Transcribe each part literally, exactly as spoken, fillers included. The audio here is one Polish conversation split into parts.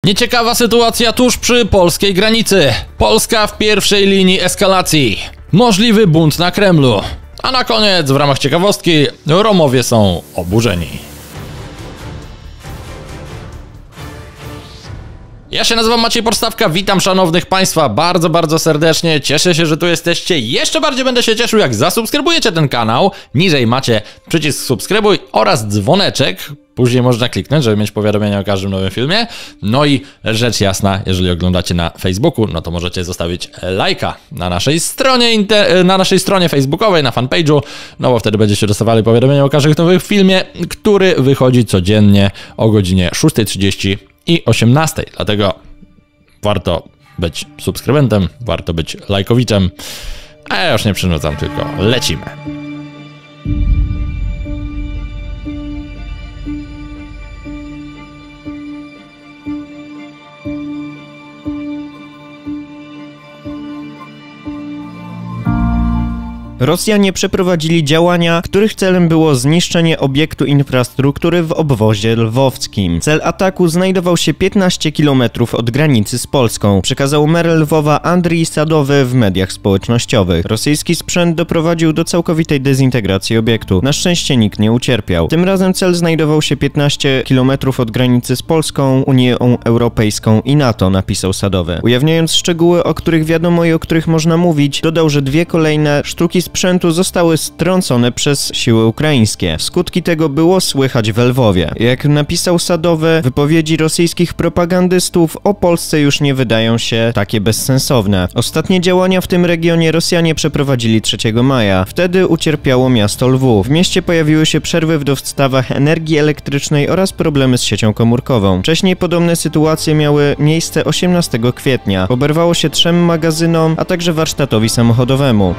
Nieciekawa sytuacja tuż przy polskiej granicy. Polska w pierwszej linii eskalacji. Możliwy bunt na Kremlu. A na koniec, w ramach ciekawostki, Romowie są oburzeni. Ja się nazywam Maciej Podstawka, witam szanownych Państwa bardzo, bardzo serdecznie. Cieszę się, że tu jesteście. Jeszcze bardziej będę się cieszył, jak zasubskrybujecie ten kanał. Niżej macie przycisk subskrybuj oraz dzwoneczek. Później można kliknąć, żeby mieć powiadomienia o każdym nowym filmie. No i rzecz jasna, jeżeli oglądacie na Facebooku, no to możecie zostawić lajka na naszej stronie, na naszej stronie facebookowej, na fanpage'u, no bo wtedy będziecie dostawali powiadomienia o każdym nowym filmie, który wychodzi codziennie o godzinie szóstej trzydzieści i osiemnastej. Dlatego warto być subskrybentem, warto być lajkowiczem, a ja już nie przynudzam, tylko lecimy. Rosjanie przeprowadzili działania, których celem było zniszczenie obiektu infrastruktury w obwozie lwowskim. Cel ataku znajdował się piętnaście kilometrów od granicy z Polską, przekazał mer Lwowa Andrii Sadowy w mediach społecznościowych. Rosyjski sprzęt doprowadził do całkowitej dezintegracji obiektu. Na szczęście nikt nie ucierpiał. Tym razem cel znajdował się piętnaście kilometrów od granicy z Polską, Unią Europejską i NATO, napisał Sadowy. Ujawniając szczegóły, o których wiadomo i o których można mówić, dodał, że dwie kolejne sztuki sprzętu zostały strącone przez siły ukraińskie. Skutki tego było słychać w Lwowie. Jak napisał Sadowy, wypowiedzi rosyjskich propagandystów o Polsce już nie wydają się takie bezsensowne. Ostatnie działania w tym regionie Rosjanie przeprowadzili trzeciego maja. Wtedy ucierpiało miasto Lwów. W mieście pojawiły się przerwy w dostawach energii elektrycznej oraz problemy z siecią komórkową. Wcześniej podobne sytuacje miały miejsce osiemnastego kwietnia. Oberwało się trzem magazynom, a także warsztatowi samochodowemu.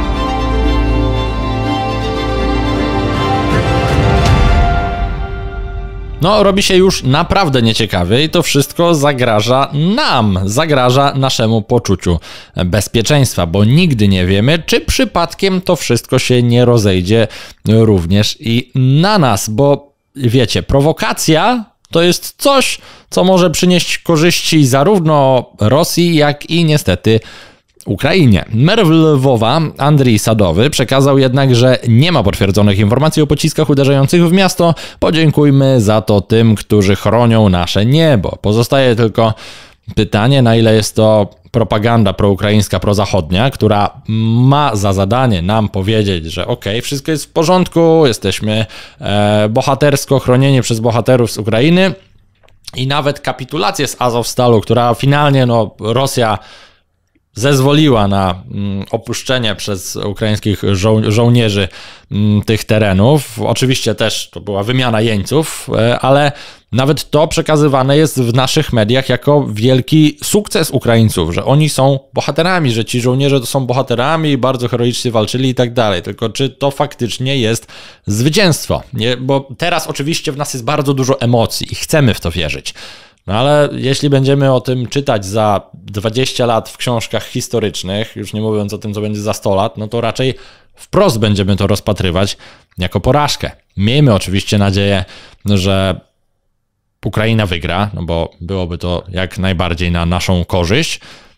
No, robi się już naprawdę nieciekawie i to wszystko zagraża nam, zagraża naszemu poczuciu bezpieczeństwa, bo nigdy nie wiemy, czy przypadkiem to wszystko się nie rozejdzie również i na nas, bo wiecie, prowokacja to jest coś, co może przynieść korzyści zarówno Rosji, jak i niestety Ukrainie. Mer Lwowa Andrii Sadowy przekazał jednak, że nie ma potwierdzonych informacji o pociskach uderzających w miasto. Podziękujmy za to tym, którzy chronią nasze niebo. Pozostaje tylko pytanie, na ile jest to propaganda proukraińska, prozachodnia, która ma za zadanie nam powiedzieć, że okej, okay, wszystko jest w porządku, jesteśmy e, bohatersko chronieni przez bohaterów z Ukrainy i nawet kapitulację z Azowstalu, która finalnie no, Rosja zezwoliła na mm, opuszczenie przez ukraińskich żo- żołnierzy mm, tych terenów. Oczywiście też to była wymiana jeńców, e, ale nawet to przekazywane jest w naszych mediach jako wielki sukces Ukraińców, że oni są bohaterami, że ci żołnierze to są bohaterami, bardzo heroicznie walczyli i tak dalej. Tylko czy to faktycznie jest zwycięstwo? Nie? Bo teraz oczywiście w nas jest bardzo dużo emocji i chcemy w to wierzyć. No ale jeśli będziemy o tym czytać za dwadzieścia lat w książkach historycznych, już nie mówiąc o tym, co będzie za sto lat, no to raczej wprost będziemy to rozpatrywać jako porażkę. Miejmy oczywiście nadzieję, że Ukraina wygra, no bo byłoby to jak najbardziej na naszą korzyść,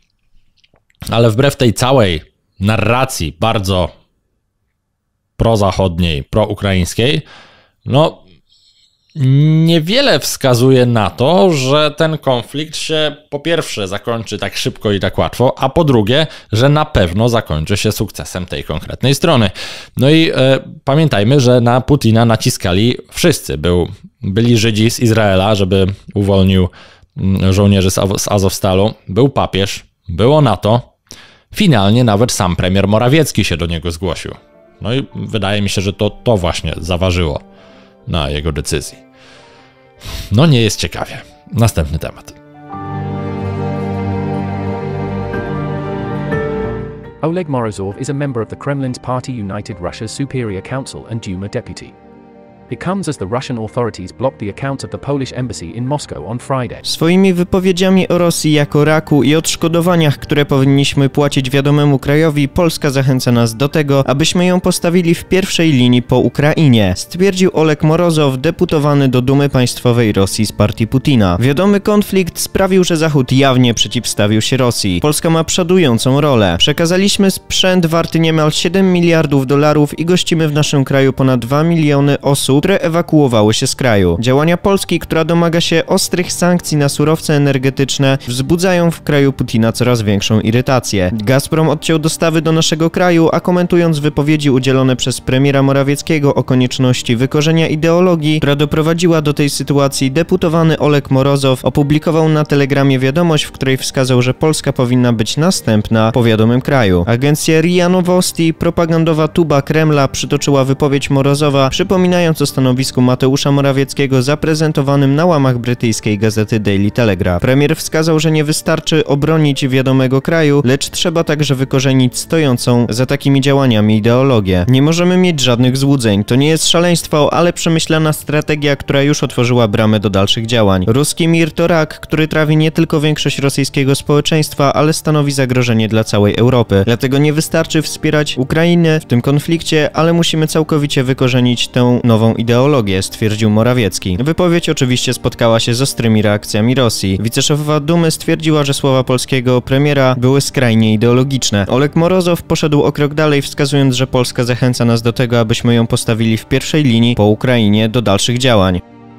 ale wbrew tej całej narracji bardzo prozachodniej, proukraińskiej, no niewiele wskazuje na to, że ten konflikt się po pierwsze zakończy tak szybko i tak łatwo, a po drugie, że na pewno zakończy się sukcesem tej konkretnej strony. No i e, pamiętajmy, że na Putina naciskali wszyscy. Był, byli Żydzi z Izraela, żeby uwolnił żołnierzy z, z Azowstalu, był papież, było NATO, finalnie nawet sam premier Morawiecki się do niego zgłosił. No i wydaje mi się, że to, to właśnie zaważyło na jego decyzji. No nie jest ciekawie. Następny temat. Oleg Morozov is a member of the Kremlin's party United Russia's Superior Council and Duma deputy. It comes as the Russian authorities blocked the accounts of the Polish embassy in Moscow on Friday. Swoimi wypowiedziami o Rosji jako raku i odszkodowaniach, które powinniśmy płacić wiadomemu krajowi, Polska zachęca nas do tego, abyśmy ją postawili w pierwszej linii po Ukrainie, stwierdził Oleg Morozow, deputowany do Dumy Państwowej Rosji z partii Putina. Wiadomy konflikt sprawił, że Zachód jawnie przeciwstawił się Rosji. Polska ma przodującą rolę. Przekazaliśmy sprzęt warty niemal siedem miliardów dolarów i gościmy w naszym kraju ponad dwa miliony osób, które ewakuowały się z kraju. Działania Polski, która domaga się ostrych sankcji na surowce energetyczne, wzbudzają w kraju Putina coraz większą irytację. Gazprom odciął dostawy do naszego kraju, a komentując wypowiedzi udzielone przez premiera Morawieckiego o konieczności wykorzenia ideologii, która doprowadziła do tej sytuacji, deputowany Oleg Morozow opublikował na Telegramie wiadomość, w której wskazał, że Polska powinna być następna po wiadomym kraju. Agencja R I A Nowosti, propagandowa tuba Kremla, przytoczyła wypowiedź Morozowa, przypominając o stanowisku Mateusza Morawieckiego zaprezentowanym na łamach brytyjskiej gazety Daily Telegraph. Premier wskazał, że nie wystarczy obronić wiadomego kraju, lecz trzeba także wykorzenić stojącą za takimi działaniami ideologię. Nie możemy mieć żadnych złudzeń. To nie jest szaleństwo, ale przemyślana strategia, która już otworzyła bramę do dalszych działań. Ruski mir to rak, który trawi nie tylko większość rosyjskiego społeczeństwa, ale stanowi zagrożenie dla całej Europy. Dlatego nie wystarczy wspierać Ukrainę w tym konflikcie, ale musimy całkowicie wykorzenić tę nową ideologię, stwierdził Morawiecki. Wypowiedź oczywiście spotkała się z ostrymi reakcjami Rosji. Wiceszefowa Dumy stwierdziła, że słowa polskiego premiera były skrajnie ideologiczne. Oleg Morozow poszedł o krok dalej, wskazując, że Polska zachęca nas do tego, abyśmy ją postawili w pierwszej linii po Ukrainie do dalszych działań.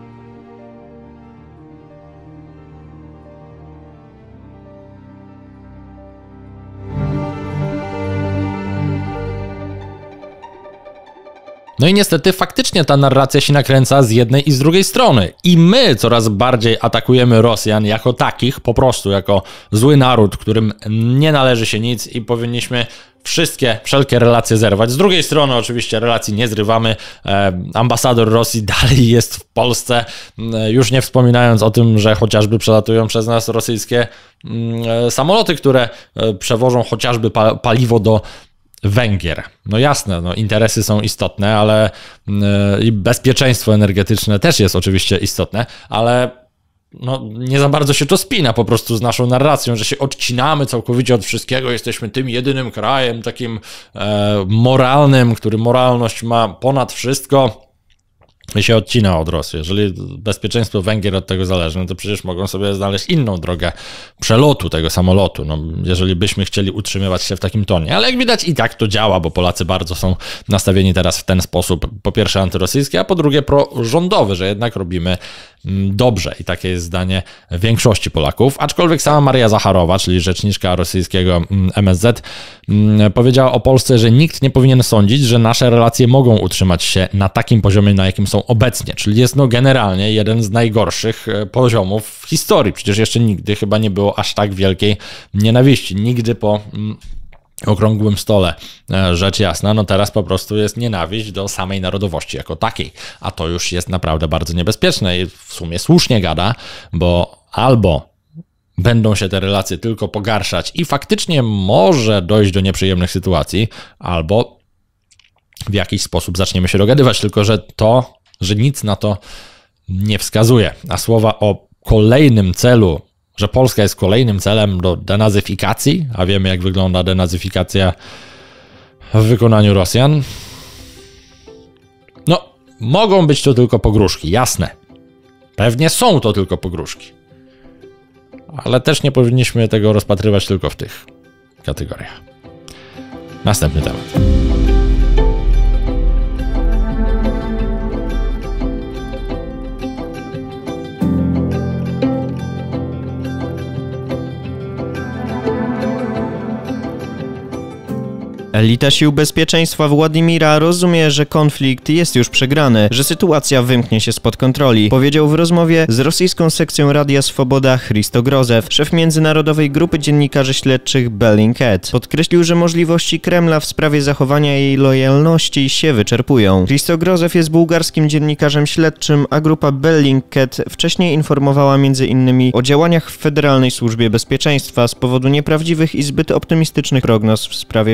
No i niestety faktycznie ta narracja się nakręca z jednej i z drugiej strony. I my coraz bardziej atakujemy Rosjan jako takich, po prostu jako zły naród, którym nie należy się nic i powinniśmy wszystkie, wszelkie relacje zerwać. Z drugiej strony oczywiście relacji nie zrywamy. E, ambasador Rosji dalej jest w Polsce, e, już nie wspominając o tym, że chociażby przelatują przez nas rosyjskie e, samoloty, które e, przewożą chociażby pa, paliwo do Węgier. No jasne, no interesy są istotne, ale yy, i bezpieczeństwo energetyczne też jest oczywiście istotne, ale no, nie za bardzo się to spina po prostu z naszą narracją, że się odcinamy całkowicie od wszystkiego, jesteśmy tym jedynym krajem takim e, moralnym, który moralność ma ponad wszystko i się odcina od Rosji. Jeżeli bezpieczeństwo Węgier od tego zależy, no to przecież mogą sobie znaleźć inną drogę przelotu tego samolotu, no, jeżeli byśmy chcieli utrzymywać się w takim tonie. Ale jak widać i tak to działa, bo Polacy bardzo są nastawieni teraz w ten sposób, po pierwsze antyrosyjski, a po drugie prorządowy, że jednak robimy dobrze i takie jest zdanie większości Polaków, aczkolwiek sama Maria Zacharowa, czyli rzeczniczka rosyjskiego M S Z, powiedziała o Polsce, że nikt nie powinien sądzić, że nasze relacje mogą utrzymać się na takim poziomie, na jakim są obecnie, czyli jest no generalnie jeden z najgorszych poziomów w historii. Przecież jeszcze nigdy chyba nie było aż tak wielkiej nienawiści. Nigdy po okrągłym stole, rzecz jasna, no teraz po prostu jest nienawiść do samej narodowości jako takiej, a to już jest naprawdę bardzo niebezpieczne i w sumie słusznie gada, bo albo będą się te relacje tylko pogarszać i faktycznie może dojść do nieprzyjemnych sytuacji, albo w jakiś sposób zaczniemy się dogadywać, tylko że to, że nic na to nie wskazuje, a słowa o kolejnym celu, że Polska jest kolejnym celem do denazyfikacji, a wiemy jak wygląda denazyfikacja w wykonaniu Rosjan. No, mogą być to tylko pogróżki, jasne. Pewnie są to tylko pogróżki. Ale też nie powinniśmy tego rozpatrywać tylko w tych kategoriach. Następny temat. Elita Sił Bezpieczeństwa Władimira rozumie, że konflikt jest już przegrany, że sytuacja wymknie się spod kontroli, powiedział w rozmowie z rosyjską sekcją Radia Swoboda Hristo Grozew, szef międzynarodowej grupy dziennikarzy śledczych Bellingcat. Podkreślił, że możliwości Kremla w sprawie zachowania jej lojalności się wyczerpują. Hristo Grozew jest bułgarskim dziennikarzem śledczym, a grupa Bellingcat wcześniej informowała między innymi o działaniach w Federalnej Służbie Bezpieczeństwa z powodu nieprawdziwych i zbyt optymistycznych prognoz w sprawie wiadomego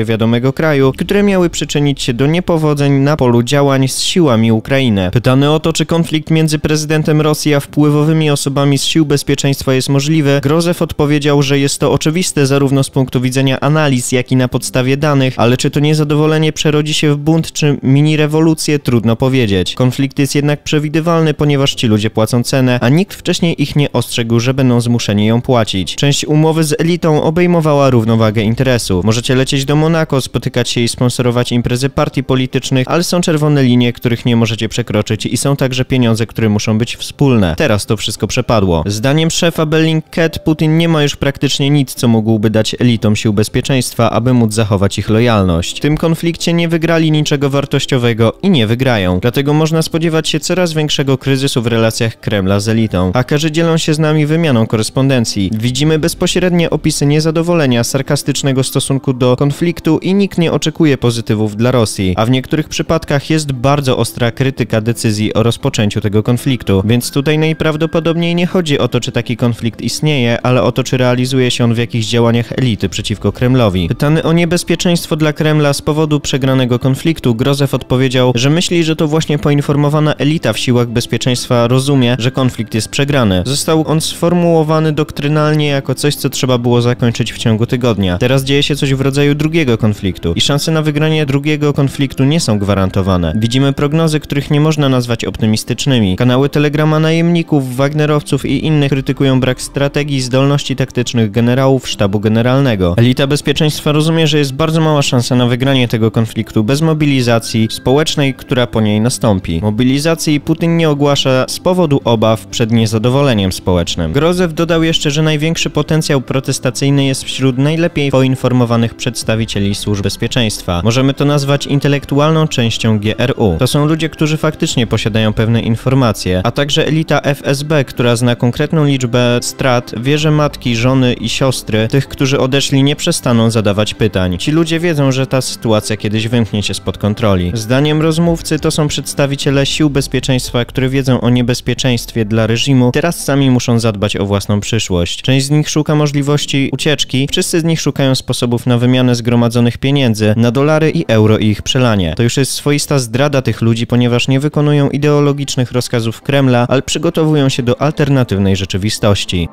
tego kraju, które miały przyczynić się do niepowodzeń na polu działań z siłami Ukrainy. Pytany o to, czy konflikt między prezydentem Rosji a wpływowymi osobami z sił bezpieczeństwa jest możliwy, Grozew odpowiedział, że jest to oczywiste zarówno z punktu widzenia analiz, jak i na podstawie danych, ale czy to niezadowolenie przerodzi się w bunt czy mini-rewolucję, trudno powiedzieć. Konflikt jest jednak przewidywalny, ponieważ ci ludzie płacą cenę, a nikt wcześniej ich nie ostrzegł, że będą zmuszeni ją płacić. Część umowy z elitą obejmowała równowagę interesów. Możecie lecieć do Monako, spotykać się i sponsorować imprezy partii politycznych, ale są czerwone linie, których nie możecie przekroczyć i są także pieniądze, które muszą być wspólne. Teraz to wszystko przepadło. Zdaniem szefa Bellingcat Putin nie ma już praktycznie nic, co mógłby dać elitom sił bezpieczeństwa, aby móc zachować ich lojalność. W tym konflikcie nie wygrali niczego wartościowego i nie wygrają. Dlatego można spodziewać się coraz większego kryzysu w relacjach Kremla z elitą. Hakerzy dzielą się z nami wymianą korespondencji. Widzimy bezpośrednie opisy niezadowolenia, sarkastycznego stosunku do konfliktu i nikt nie oczekuje pozytywów dla Rosji, a w niektórych przypadkach jest bardzo ostra krytyka decyzji o rozpoczęciu tego konfliktu. Więc tutaj najprawdopodobniej nie chodzi o to, czy taki konflikt istnieje, ale o to, czy realizuje się on w jakichś działaniach elity przeciwko Kremlowi. Pytany o niebezpieczeństwo dla Kremla z powodu przegranego konfliktu, Grozew odpowiedział, że myśli, że to właśnie poinformowana elita w siłach bezpieczeństwa rozumie, że konflikt jest przegrany. Został on sformułowany doktrynalnie jako coś, co trzeba było zakończyć w ciągu tygodnia. Teraz dzieje się coś w rodzaju drugiego konfliktu i szanse na wygranie drugiego konfliktu nie są gwarantowane. Widzimy prognozy, których nie można nazwać optymistycznymi. Kanały Telegrama najemników, wagnerowców i innych krytykują brak strategii i zdolności taktycznych generałów sztabu generalnego. Elita bezpieczeństwa rozumie, że jest bardzo mała szansa na wygranie tego konfliktu bez mobilizacji społecznej, która po niej nastąpi. Mobilizacji Putin nie ogłasza z powodu obaw przed niezadowoleniem społecznym. Grozew dodał jeszcze, że największy potencjał protestacyjny jest wśród najlepiej poinformowanych przedstawicieli służb bezpieczeństwa. Możemy to nazwać intelektualną częścią G R U. To są ludzie, którzy faktycznie posiadają pewne informacje, a także elita F S B, która zna konkretną liczbę strat, wie, że matki, żony i siostry tych, którzy odeszli, nie przestaną zadawać pytań. Ci ludzie wiedzą, że ta sytuacja kiedyś wymknie się spod kontroli. Zdaniem rozmówcy to są przedstawiciele sił bezpieczeństwa, które wiedzą o niebezpieczeństwie dla reżimu, teraz sami muszą zadbać o własną przyszłość. Część z nich szuka możliwości ucieczki, wszyscy z nich szukają sposobów na wymianę zgromadzonych pieniędzy, na dolary i euro i ich przelanie. To już jest swoista zdrada tych ludzi, ponieważ nie wykonują ideologicznych rozkazów Kremla, ale przygotowują się do alternatywnej rzeczywistości.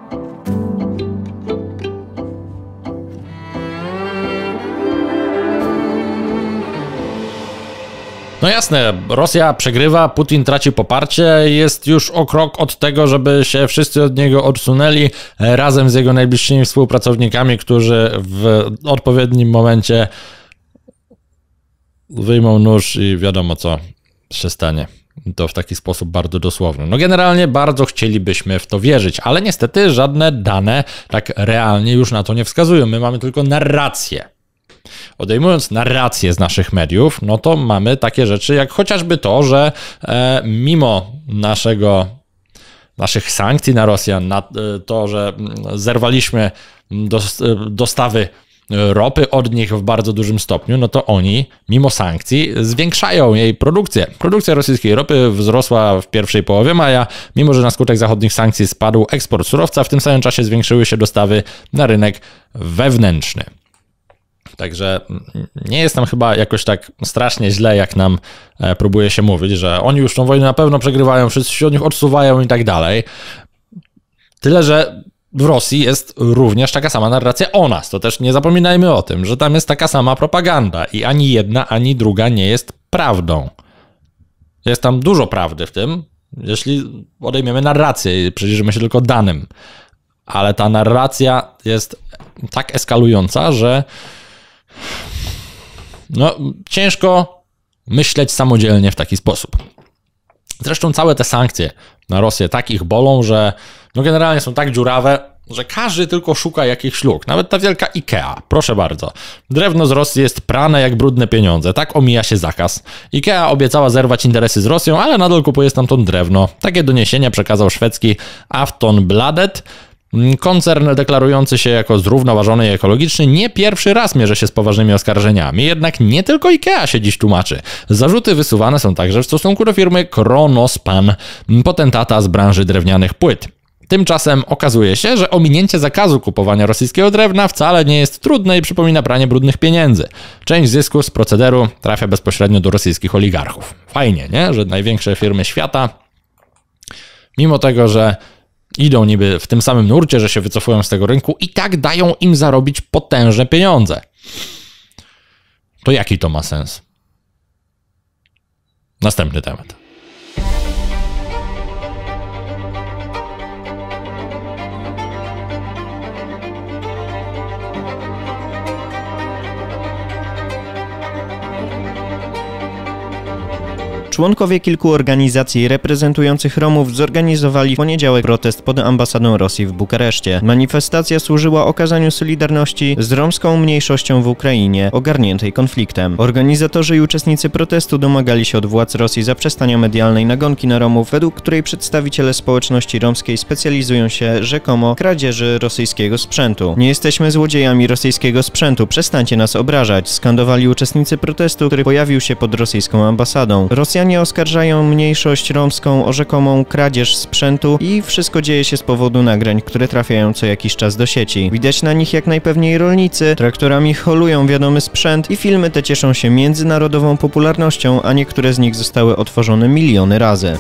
No jasne, Rosja przegrywa, Putin traci poparcie, jest już o krok od tego, żeby się wszyscy od niego odsunęli razem z jego najbliższymi współpracownikami, którzy w odpowiednim momencie wyjmą nóż i wiadomo co się stanie. To w taki sposób bardzo dosłowny. No generalnie bardzo chcielibyśmy w to wierzyć, ale niestety żadne dane tak realnie już na to nie wskazują. My mamy tylko narrację. Odejmując narrację z naszych mediów, no to mamy takie rzeczy jak chociażby to, że e, mimo naszego, naszych sankcji na Rosję, na e, to, że zerwaliśmy dos, dostawy ropy od nich w bardzo dużym stopniu, no to oni, mimo sankcji, zwiększają jej produkcję. Produkcja rosyjskiej ropy wzrosła w pierwszej połowie maja, mimo że na skutek zachodnich sankcji spadł eksport surowca, w tym samym czasie zwiększyły się dostawy na rynek wewnętrzny. Także nie jest tam chyba jakoś tak strasznie źle, jak nam próbuje się mówić, że oni już tą wojnę na pewno przegrywają, wszyscy się od nich odsuwają i tak dalej. Tyle, że w Rosji jest również taka sama narracja o nas. To też nie zapominajmy o tym, że tam jest taka sama propaganda i ani jedna, ani druga nie jest prawdą. Jest tam dużo prawdy w tym, jeśli odejmiemy narrację i przyjrzymy się tylko danym. Ale ta narracja jest tak eskalująca, że no, ciężko myśleć samodzielnie w taki sposób. Zresztą całe te sankcje na Rosję tak ich bolą, że no generalnie są tak dziurawe, że każdy tylko szuka jakichś luk. Nawet ta wielka Ikea, proszę bardzo. Drewno z Rosji jest prane jak brudne pieniądze, tak omija się zakaz. Ikea obiecała zerwać interesy z Rosją, ale nadal kupuje stamtąd drewno. Takie doniesienia przekazał szwedzki Aftonbladet. Koncern deklarujący się jako zrównoważony i ekologiczny nie pierwszy raz mierzy się z poważnymi oskarżeniami, jednak nie tylko Ikea się dziś tłumaczy. Zarzuty wysuwane są także w stosunku do firmy Kronospan, potentata z branży drewnianych płyt. Tymczasem okazuje się, że ominięcie zakazu kupowania rosyjskiego drewna wcale nie jest trudne i przypomina pranie brudnych pieniędzy. Część zysku z procederu trafia bezpośrednio do rosyjskich oligarchów. Fajnie, nie? Że największe firmy świata, mimo tego, że idą niby w tym samym nurcie, że się wycofują z tego rynku, i tak dają im zarobić potężne pieniądze. To jaki to ma sens? Następny temat. Członkowie kilku organizacji reprezentujących Romów zorganizowali w poniedziałek protest pod ambasadą Rosji w Bukareszcie. Manifestacja służyła okazaniu solidarności z romską mniejszością w Ukrainie ogarniętej konfliktem. Organizatorzy i uczestnicy protestu domagali się od władz Rosji zaprzestania medialnej nagonki na Romów, według której przedstawiciele społeczności romskiej specjalizują się rzekomo w kradzieży rosyjskiego sprzętu. Nie jesteśmy złodziejami rosyjskiego sprzętu, przestańcie nas obrażać, skandowali uczestnicy protestu, który pojawił się pod rosyjską ambasadą. Rosjanie oskarżają mniejszość romską o rzekomą kradzież sprzętu i wszystko dzieje się z powodu nagrań, które trafiają co jakiś czas do sieci. Widać na nich jak najpewniej rolnicy traktorami holują wiadomy sprzęt i filmy te cieszą się międzynarodową popularnością, a niektóre z nich zostały odtworzone miliony razy.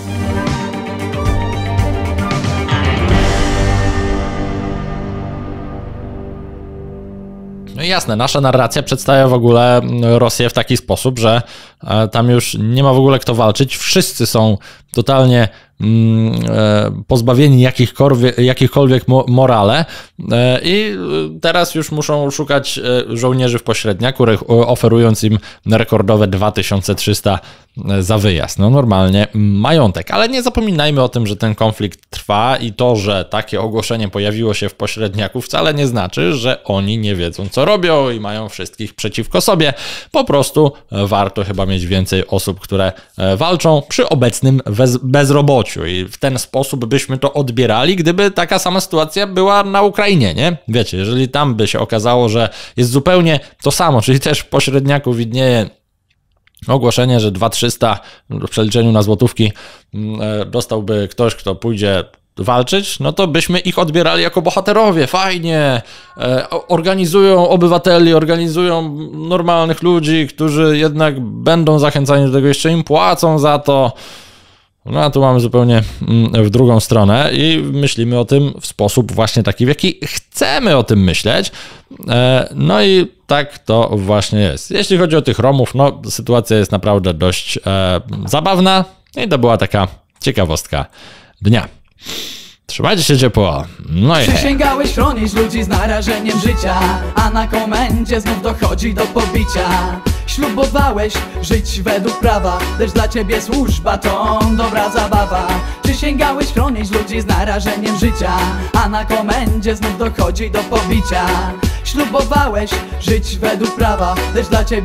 No i jasne, nasza narracja przedstawia w ogóle Rosję w taki sposób, że tam już nie ma w ogóle kto walczyć. Wszyscy są totalnie pozbawieni jakichkolwiek, jakichkolwiek morale i teraz już muszą szukać żołnierzy w pośredniach, oferując im rekordowe dwa tysiące trzysta za wyjazd. No normalnie majątek, ale nie zapominajmy o tym, że ten konflikt trwa i to, że takie ogłoszenie pojawiło się w pośredniaku, wcale nie znaczy, że oni nie wiedzą, co robią i mają wszystkich przeciwko sobie. Po prostu warto chyba mieć więcej osób, które walczą przy obecnym bezrobociu. I w ten sposób byśmy to odbierali, gdyby taka sama sytuacja była na Ukrainie, nie? Wiecie, jeżeli tam by się okazało, że jest zupełnie to samo, czyli też w pośredniaku widnieje ogłoszenie, że dwa tysiące trzysta w przeliczeniu na złotówki dostałby ktoś, kto pójdzie walczyć, no to byśmy ich odbierali jako bohaterowie, fajnie, organizują obywateli, organizują normalnych ludzi, którzy jednak będą zachęcani do tego, jeszcze im płacą za to. No a tu mamy zupełnie w drugą stronę i myślimy o tym w sposób właśnie taki, w jaki chcemy o tym myśleć. No i tak to właśnie jest. Jeśli chodzi o tych Romów, no sytuacja jest naprawdę dość e, zabawna i to była taka ciekawostka dnia. Trzymajcie się ciepło. No i hej. Przysięgałeś chronić ludzi z narażeniem życia, a na komendzie znów dochodzi do pobicia. Ślubowałeś żyć według prawa, lecz dla ciebie służba to dobra zabawa. Przysięgałeś chronić ludzi z narażeniem życia, a na komendzie znów dochodzi do pobicia. Ślubowałeś żyć według prawa, lecz dla ciebie